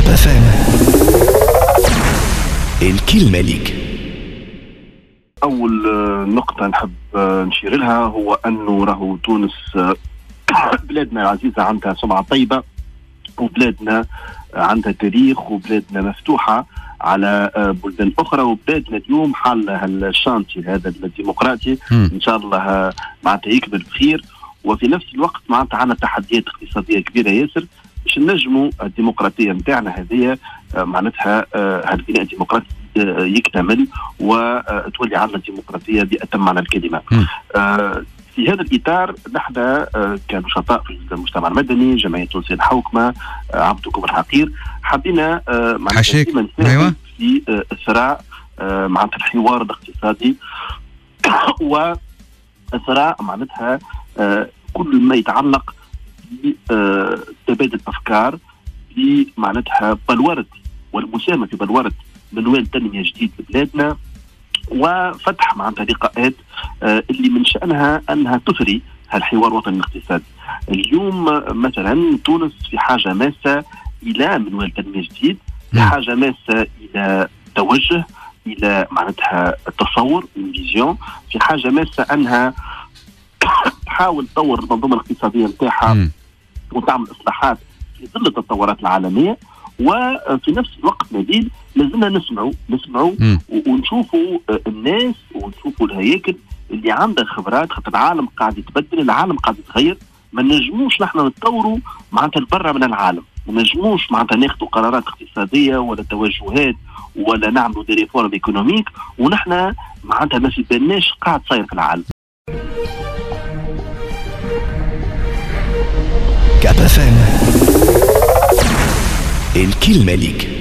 FM. الكلمة ليك. أول نقطة نحب نشير لها هو أنه راهو تونس بلادنا العزيزة عندها سمعة طيبة، وبلادنا عندها تاريخ، وبلادنا مفتوحة على بلدان أخرى، وبلادنا اليوم حالها الشانتي هذا الديمقراطي إن شاء الله معناتها يكبر بخير. وفي نفس الوقت معناتها عندنا تحديات اقتصادية كبيرة ياسر باش نجموا الديمقراطية نتاعنا هذه معناتها هذا البناء الديمقراطي يكتمل وتولي عندنا ديمقراطية بأتم معنى الكلمة. في هذا الإطار نحن كنشطاء في المجتمع المدني، جمعية تونسية الحوكمة، عبدكم الحقير، حبينا معناتها نساهم في إثراء معناتها الحوار الاقتصادي وإثراء معناتها كل ما يتعلق بتبادل أفكار بمعناتها بلورة والمساهمة في بلورة منوال تنمية جديد لبلادنا، وفتح معناتها لقاءات اللي من شأنها أنها تثري هالحوار الوطني الاقتصادي. اليوم مثلا تونس في حاجة ماسة إلى منوال تنمية جديد، في حاجة ماسة إلى توجه، إلى معناتها تصور فيزيون، في حاجة ماسة أنها تحاول تطور المنظومة الاقتصادية نتاعها وتعمل إصلاحات في ظل التطورات العالمية. وفي نفس الوقت نبيل لازلنا نسمعوا ونشوفوا الناس ونشوفوا الهياكل اللي عندها خبرات، خاطر العالم قاعد يتبدل، العالم قاعد يتغير. ما نجموش نحن نتطوروا معناتها برا من العالم، ما نجموش معناتها ناخذوا قرارات اقتصادية ولا توجهات ولا نعملوا دي ريفورم ايكونوميك ونحن معناتها ما في بالناش قاعد صاير في العالم. كاب FM. الكلمة ليك.